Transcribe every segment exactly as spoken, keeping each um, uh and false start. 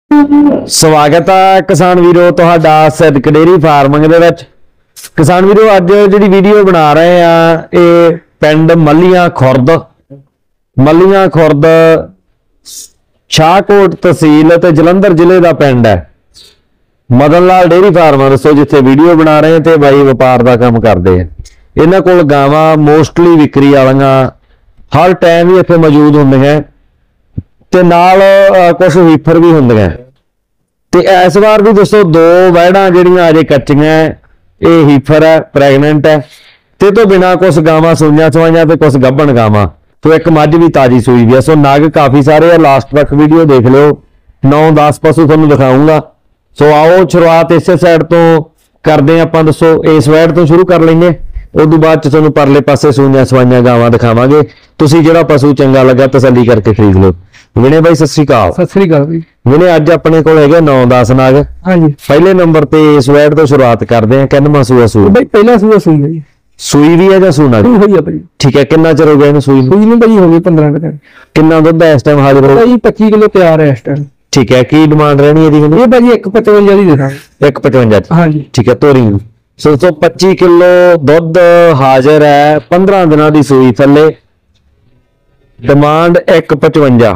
स्वागत है किसान वीरो तुहाडा सिद्दक डेयरी फार्मिंग दे विच। किसान वीरो अज जिहड़ी वीडियो बना रहे हैं ये पिंड मलियां खुर्द मलियां खुर्द शाहकोट तहसील ते जलंधर जिले का पिंड है। मदन लाल डेयरी फार्म दसो जिथे वीडियो बना रहे हैं तो बाई व्यापार का काम करते हैं। इन्हां कोल गावां मोस्टली विक्री वालियां हर टाइम ही इत्थे मौजूद होंदियां ते नाल कुछ हीफर भी होंदियां ते इस बार भी दोस्तों दो वैड़ां जिहड़ियां अजे कच्चियां ये हीफर है प्रैगनेंट है ते तो बिना कुछ गावां सूईआं सवाईआं ते कुछ गब्बन गावां तो एक मझ भी ताजी सूई भी है। सो नग काफ़ी सारे है, लास्ट तक वीडियो देख लो, नौ दस पशु तुहानूं दिखाऊंगा। सो आओ शुरुआत इस साइड तो करते हैं आपां। दसो इस वैड़ तो शुरू कर लेंगे, उस बाद च तुहानूं परले पासे सूईआं सवाईआं गावां दिखावांगे। तुसीं जिहड़ा पशु चंगा लगा तसल्ली करके खरीद लो। विने भाई सत श्री अकाल। सत श्री अकाल जी। विने अज अपने कोल हैगे नौ दस नाग। हाँ जी। पहले नंबर ते इस वैड़ तो शुरुआत करते हैं। किन्नवां सूआ सूई भाई? पहला सूआ सूई है जी। सूई भी है जां सूना जी? सूई है भाई। ठीक है, कितना चਿਰ हो गया इहनूं सूई? सूई ਨੂੰ भाई हो गए पंद्रह दिन। कितना दुध है इस टाइम हाजिर हो? भाई पच्चीस किलो तैयार है इस टाइम। ठीक है, की डिमांड रहनी है जी? ये भाई एक पचवंजा दी देना। एक पचवंजा। हाँ जी। ठीक है, तोरी सो सो पच्चीस किलो दुध हाजिर है, पंद्रह दिनों की सूई थले, डिमांड एक पचवंजा।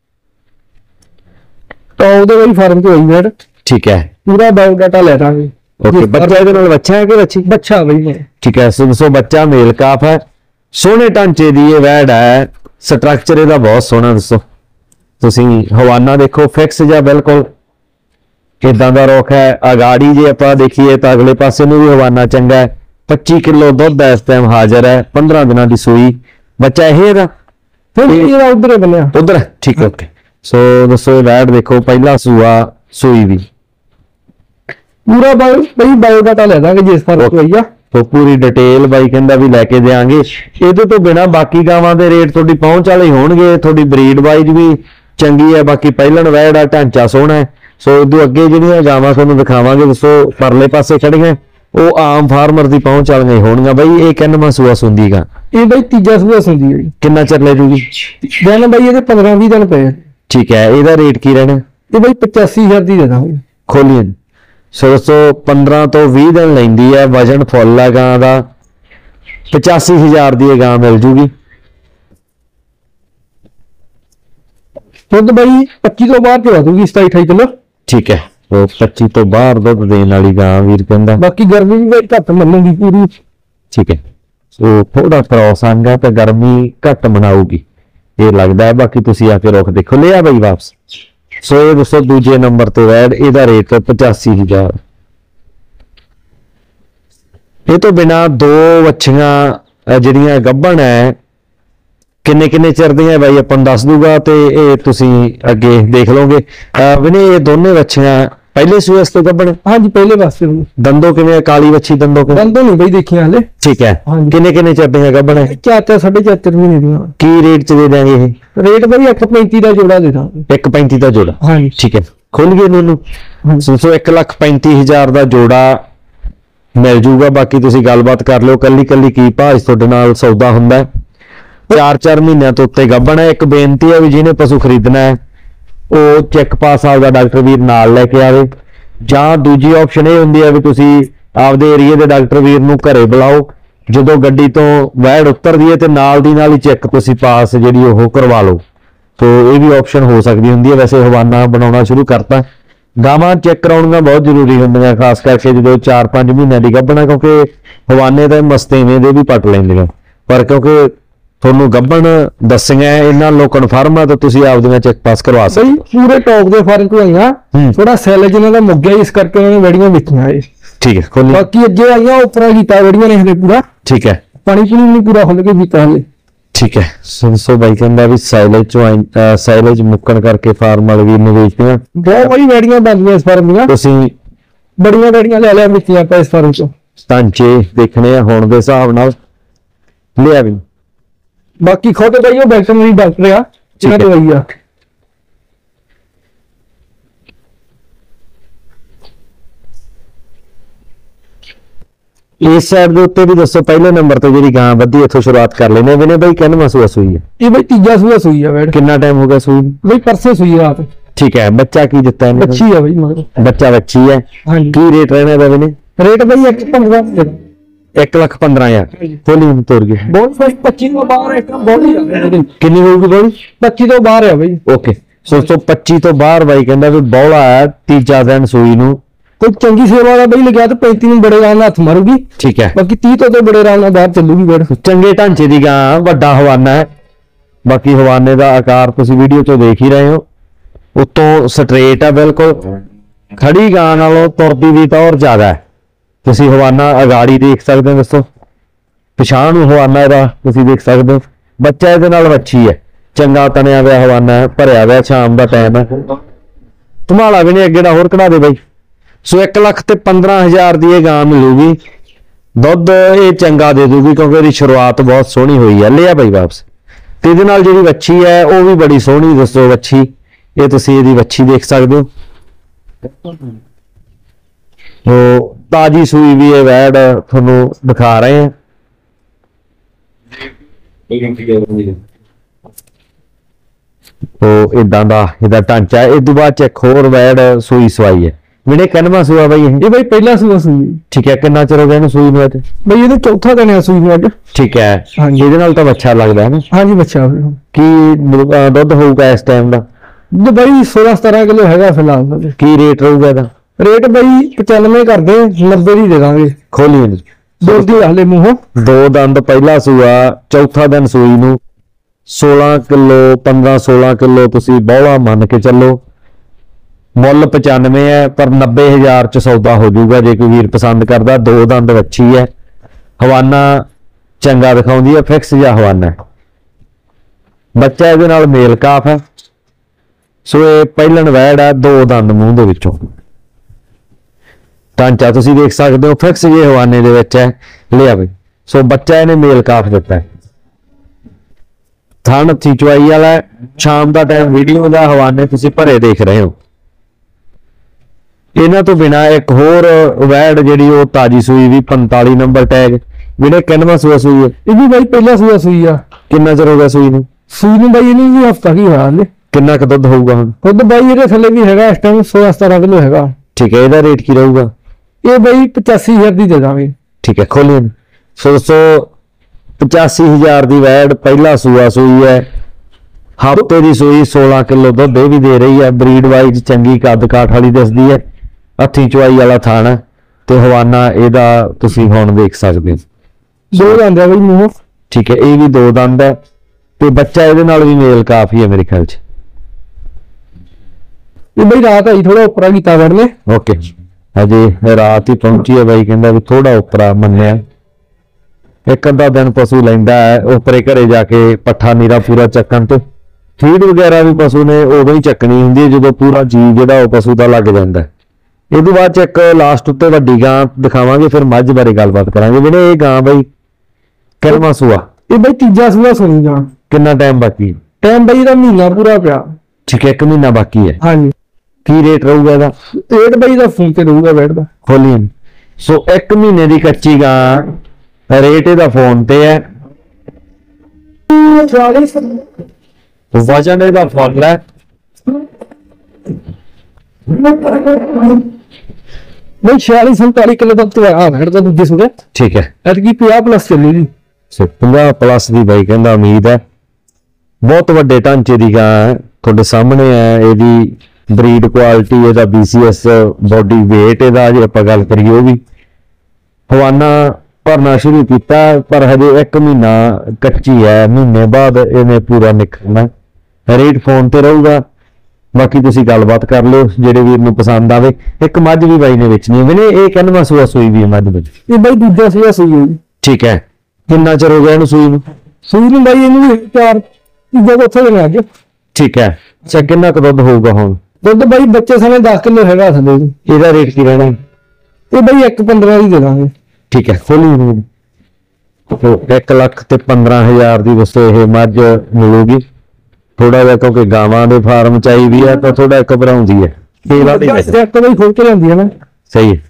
टॉप दे भाई फार्म तो आई है। ठीक है, पूरा बायोडाटा ले रहा है। ओके, बच्चा इहदे नाल बच्चा है कि बच्ची? बच्चा भाई। ठीक है, सो सो बच्चा मेल काफ है, सोहने ढांचे दी ये वैड़ है, स्ट्रक्चर इहदा बहुत सोहना। दसो तुसीं हवाना देखो, फिक्स जा बिल्कुल इदां दा रुख है। अगाड़ी जे आपां देखिए तो अगले पासे नूं भी हवाना चंगा है। पच्चीस किलो दुध इस टाइम हाजिर है, पंद्रह दिनों की सूई। बच्चा यह उधर बनया उधर। ठीक है, ओके। सो दसो वैड़ देखो, पहला सूआ सूई भी पूरा भाई बायोडाटा ले दांगे जिस फार्म तो आई आ। तो पूरी डिटेल बाई कहंदा भी लैके देंगे। इहदे तो बिना बाकी गावां दे रेट थोड़ी पहुंच वाले होणगे, थोड़ी ब्रीड वाइज भी चंगी है। बाकी पहलन वैड़ आ, ढांचा सोहना है। सो इदों अगे जिहड़ियां गावां तुहानूं दिखावांगे दसो परले पासे खड़ियां वो आम फार्मर दी पहुंच वालियां होणगीਆਂ। बई ये किन्नवां सूआ सुंदीगा? ये भाई तीजा सूआ सुंदी है। कितना चर ले जूगी? दिन भाई ये पंद्रह बीस दिन पे। ठीक है, ਇਹਦਾ रेट की रहना? ये भाई पचासी हजार दी दे दांगे। खोलिए सो दोस्तों पंद्रह तो बीस दिन लैंदी है, वजन फुल है गां दा, पचासी हजार दी गां मिल जूगी। दुध भाई पच्चीस तो बाहर चला दूगी, सताई अठाई किलो। ठीक है, तो पच्चीस तो बाहर दुध देने वाली गां वीर कहंदा। बाकी गर्मी भी भाई घट मनूगी पूरी। ठीक है, सो थोड़ा क्रॉस आंगा तो गर्मी घट मनाऊगी ये लगता है। बाकी तुसीं आके रुख देखो, लिया भाई वापस। सो ये दोस्तों दूजे नंबर ते वैड़, इहदा रेट पचासी हजार। ये तो बिना दो वच्छियां जिहड़ियां गब्बन है, किन्ने किन्ने चिर दियां भाई अपन दस दूगा ते ये तुसीं अगे देख लोगे। विने ये दोनों वच्छियां पहले सूए तो गब्बन? हाँ जी, पहले वास्ते। दंदों किवें? काली वच्छी दंदों किवें? दंदों नहीं भाई देखियां हले। ठीक है, किन्ने किन्ने चिर दियां गब्बन है? चार चार साढ़े चार महीने दियां। की रेट च दे देंगे ये? रेट भाई एक पैंती का जोड़ा दे दांगे। एक पैंती का जोड़ा? हाँ जी। ठीक है, खोल गए इन्होंने सो एक लख पैंती हजार का जोड़ा मिल जूगा। बाकी तुसीं गलबात कर लो, कली कली की भाज तुहाडे नाल सौदा हुंदा है। चार चार महीनों तो उत्ते गब्बन है। एक बेनती है भी जिन्हें पशु खरीदना है वो चैक पास आपका डॉक्टर वीर नाल लैके आवे, जां दूजी ऑप्शन ये हुंदी है भी तुसीं आपदे एरिए दे डॉक्टर वीर नूं घरे बुलाओ। जदों गड्डी तो वैड़ उतरदी है ते नाल दी नाल ही चैक तुसीं पास जिहड़ी ओह करवा लो। तो ये भी ऑप्शन हो सकती हुंदी है। वैसे हवाना बनाउणा शुरू करता। गावां चैक कराउणियां बहुत जरूरी हुंदियां, खास करके जो चार पांच महीनों की गब्बन है, क्योंकि हवाने तो मस्तेवें दे भी पट लैंदियां। पर क्योंकि ਤੁਹਾਨੂੰ ਗੱਬਣ ਦੱਸੀਆਂ ਇਹਨਾਂ ਨੂੰ ਕਨਫਰਮ ਆ ਤਾਂ ਤੁਸੀਂ ਆਪਦੀਆਂ ਚੈੱਕ ਪਾਸ ਕਰਵਾ ਸਕਦੇ। ਪੂਰੇ ਟੌਪ ਦੇ ਫਾਰਮ ਤੋਂ ਆਈਆਂ, ਥੋੜਾ ਸੈਲ ਜਿਨ੍ਹਾਂ ਦਾ ਮੁੱਗਿਆ ਇਸ ਕਰਕੇ ਉਹਨਾਂ ਨੇ ਵੜੀਆਂ ਵੇਚੀਆਂ ਇਹ। ਠੀਕ ਹੈ, ਖੋਲੀ। ਬਾਕੀ ਅੱਗੇ ਆਈਆਂ ਉੱਪਰਾਂ ਕੀਤਾ ਵੜੀਆਂ ਨੇ ਹਲੇ ਪੂਰਾ। ਠੀਕ ਹੈ, ਪਾਣੀ ਪੂਣੀ ਨਹੀਂ ਪੂਰਾ ਖੁੱਲ ਕੇ ਪੀਤਾ ਹਲੇ। ਠੀਕ ਹੈ, ਸੋ ਬਾਈ ਕਹਿੰਦਾ ਵੀ ਸਾਈਲੇਜ ਚੋਂ ਸਾਈਲੇਜ ਮੁੱਕਣ ਕਰਕੇ ਫਾਰਮ ਵਾਲੇ ਵੀ ਨੇ ਵੇਚਦੀਆਂ। ਬਹੁਤ ਬੜੀ ਵੜੀਆਂ ਬਣਦੀਆਂ ਇਸ ਫਾਰਮ ਦੀਆਂ। ਤੁਸੀਂ ਬੜੀਆਂ ਵੜੀਆਂ ਲੈ ਲਿਆ ਵੇਚੀਆਂ ਆਪਾਂ ਇਸ ਫਾਰਮ ਚੋਂ। ਢਾਂਚੇ ਦੇਖਣੇ ਆ ਹੁਣ ਦੇ ਹਿਸਾਬ ਨਾਲ ਲਿਆ ਵੀ। बाकी खुद भाई वो वैटरनरी डॉक्टर आ जिन्हां तो आई आ। इस साइड के उत्ते भी दसो, पहले नंबर तो जी गां वधी इत्थों शुरुआत कर लेने। विने भाई किन्नवां सूआ सूई है? ये भाई तीजा सूआ सूई है। कितना टाइम हो गया सूई? भाई परसों सूई रात। ठीक है बच्चा की दिता है बच्ची है भाई मगर बच्चा बच्ची है हाँ जी की रेट रहने का मैंने रेट भाई एक पंद्रह एक लाख पंद्रह हजार खोली तोड़ गए बहुत भाई पच्चीस तो बाहर है बहुत ही कितनी होगी बड़ी पच्चीस तो बाहर है भाई ओके सो सो पच्चीस तो बाहर भाई कहता भी बौला है तीजा दिन सूई नू कोई चंगी सेवा का भाई लग्या तो पैंती में बड़े आराम हथ मारूगी ठीक है बाकी तीह तो, तो बड़े आराम बाहर चलूगी बड़ चंगे ढांचे की गां वड्डा हवाना है बाकी हवाने का आकार तुसी वीडियो तो देख ही रहे हो उत्तों स्ट्रेट है बिल्कुल खड़ी गां नालों तुरदी दी तो और ज्यादा है तुसी हवाना अगाड़ी देख सकते हो दोस्तों पिछाण नूं हवाना इहदा तुसी देख सकते हो बच्चा इहदे नाल वच्छी है चंगा तनिया हुआ हवाना है भरिया हुआ शाम का टाइम है धमाला भी नहीं अगे होर कढ़ा दे बई सो एक लख ते पंद्रह हजार की यह गां मिलूगी दुध ये चंगा दे दूगी क्योंकि इसकी शुरुआत बहुत सोहनी हुई है लिया बई वापस ते इहदे नाल जिहड़ी वच्छी है वह भी बड़ी सोहनी दोस्तों वच्छी ये तुसीं इहदी वच्छी देख सकते हो तो ताजी सूई भी ये वैड तुहानूं दिखा रहे हैं तो इदा का इहदा ढांचा इस तो बाद एक होर वैड सूई सवाई है मैंने कहना सूआ भाई ये भाई पहला सूआ सूई ठीक है कितना चिर हो गया सूई में भाई ये चौथा दिन है सूई में ठीक है ये नाल तो अच्छा लगता है ना हाँ जी बच्चा की दुध होगा इस टाइम का दुध भाई सोलह सतारह किलो है फिलहाल की रेट रहूगा इहदा रेट भाई पचानवे कर दे नब्बे ही दे देंगे खोली दो दी हले मुंह दो दंद पहला सूआ चौथा दिन सूई नूं सोलह किलो पंद्रह सोलह किलो तुसी बौला मन के चलो मुल पचानवे है पर नब्बे हजार च सौदा हो जाऊगा जे कोई वीर पसंद करता दो दंद वच्छी है हवाना चंगा दिखाउंदी है फिक्स या हवाना है बच्चा इहदे नाल मेल काफ है सो ये पहलन वैड है दो दंद मूंह दे विचों ढांचा तुसी देख सकते हो फिक्स ये हवाने दे विच है लिया बई सो बच्चा इहने मेल काफ दिता है थान हथी चवाई वाला शाम का टाइम वीडियो का हवाने तुसी भरे देख रहे हो इन्हां तो बिना एक होर वैड जिहड़ी वो ताजी सूई भी पैंताली नंबर टैग जिहड़े किन्नवां सूआ सूई है ये भी भाई पहला सूआ सूई आ कितना चिर हो गया सूई नूं सूई नूं भाई इहने भी हफ्ता की होया हले कितना क दुध होऊगा हुण दुध भाई इहदे थल्ले भी हैगा इस टाइम सोलह सतारह किलो हैगा ठीक है इहदा रेट की रहूगा ये भाई पचासी हजार दी दे दांगे ठीक है खोलिए सो सो पचासी हजार की वैड पहला सूआ सूई है हफ्ते की सूई सोलह किलो दुध भी दे रही है ब्रीड वाइज चंगी कद काठ वाली दसदी है हथी चवाई वाला थान है तो हवाना इहदा तुसीं हुण देख सकते हो दो दंद है भाई मूंह ठीक है ये भी दो दंद है तो बच्चा इहदे नाल भी मेल काफी है मेरे ख्याल च ये भाई रात आई थोड़ा उपरा कीता वरने ओके अजे रात ही पहुंची है भाई कहंदा भी थोड़ा उपरा मन्निया एक अद्धा दिन पशु लैंदा है उपरे घरे जाके पट्ठा नीरा पूरा चक्कन तो फीड वगैरह भी पशु ने उदों ही चकनी हुंदी है जो पूरा जी जिहड़ा पशु का लग जाता है इस तो बाद एक लास्ट उत्ते वड्डी गां दिखावांगे फिर मझ बारे गलबात करांगे वीरे ये गां भाई किन्नवां सूआ ये भाई तीजा सूआ सुनी गां कितना टाइम बाकी है टाइम भाई दा महीना पूरा पिया ठीक है एक महीना बाकी है हाँ जी की रेट रहूगा इहदा रेट भाई दा फोन ते रहूगा बैठ दा खोलिए सो एक महीने की कच्ची गां रेट इहदा फोन ते है वजन इहदा फुल है भाई छियालीस सैंतालीस किलो तक तो आ बैठ दा दूजे सूरे ठीक है एतकी पचास प्लस चली जी सो पचास प्लस दी भाई कहंदा उम्मीद है बहुत वड्डे ढांचे दी गां है तुहाडे सामने है इहदी ब्रीड क्वालिटी इहदा बीसीएस बॉडी वेट इहदा जे आपां गल करिए वो भी हवाना भरना शुरू किया पर हजे एक महीना कच्ची है महीने बाद इन्हें पूरा निकलना रेट फोन ते रहूगा बाकी तुसी गलबात कर लो जेडे वीर नूं पसंद आवे एक मझ भी बाई ने बेचनी मैंने ये कहना सूआ सूई भी मझ में ये भाई दूजा सूआ सूई है ठीक है कितना चिर हो गया इहनूं सूई नूं सूई नूं भाई इहनूं चार तीजा चौथा दिन अज ठीक है अच्छा कितना क दुध होऊगा हुण दुध भाई बच्चे समय दस किलो हैगा थले इहदा रेट की रहना ये भाई एक पंद्रह ही दे दांगे ठीक है खोली तो एक लख ते पंद्रह हजार की दोस्तों ये मझ मिलूगी थोड़ा जिहा क्योंकि गावां दे फार्म चाहिए भी है तो थोड़ा घबराउंदी है भाई खोल के लियांदी है ना सही है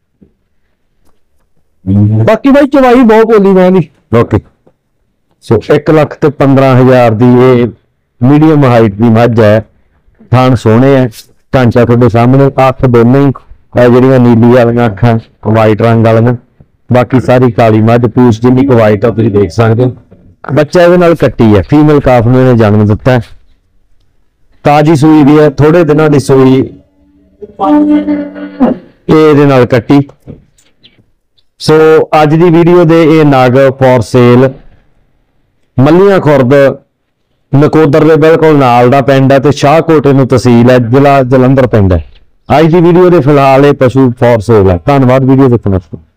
बाकी भाई चवाई बहुत बोली मैं दी ओके सो एक लख ते पंद्रह हजार की ये मीडियम हाइट की मझ है ਥਾਣ ਸੋਹਣੇ ਆ, ਢਾਂਚਾ ਤੁਹਾਡੇ ਸਾਹਮਣੇ, ਅੱਖ ਦੋਨੇ ਹੀ ਇਹ ਜਿਹੜੀਆਂ ਨੀਲੀ ਵਾਲੀਆਂ ਅੱਖਾਂ ਵਾਈਟ ਰੰਗ ਵਾਲੀਆਂ, ਬਾਕੀ ਸਾਰੀ ਕਾਲੀ ਮੱਝ, ਪੂਛ ਜਿੰਨੀ ਕੁ ਵਾਈਟ ਆ ਤੁਸੀਂ ਦੇਖ ਸਕਦੇ ਹੋ। ਬੱਚਾ ਇਹਦੇ ਨਾਲ ਕੱਟੀ ਹੈ, ਫੀਮੇਲ ਕਾਫ ਨੂੰ ਇਹਨੇ ਜਨਮ ਦਿੱਤਾ ਹੈ, ਤਾਜੀ ਸੂਈ ਦੀ ਹੈ, ਥੋੜੇ ਦਿਨਾਂ ਦੀ ਸੂਈ ਇਹ ਇਹਦੇ ਨਾਲ ਕੱਟੀ। ਸੋ ਅੱਜ ਦੀ ਵੀਡੀਓ ਦੇ ਇਹ ਨਗ ਫॉर ਸੇਲ ਮੱਲੀਆਂ ਖੁਰਦ ਨਕੋਦਰ ਦੇ ਬਿਲਕੁਲ ਨਾਲ ਦਾ ਪਿੰਡ ਹੈ ਤੇ ਸ਼ਾਹਕੋਟ ਨੂੰ ਤਹਿਸੀਲ ਹੈ, ਜ਼ਿਲ੍ਹਾ ਜਲੰਧਰ ਪਿੰਡ ਹੈ। ਅੱਜ ਦੀ ਵੀਡੀਓ ਦੇ ਫਿਲਹਾਲ ਇਹ ਪਸ਼ੂ ਫॉर ਸੇਲ ਹੈ। ਧੰਨਵਾਦ ਵੀਡੀਓ ਦੇਖਣ ਵਾਸਤੇ।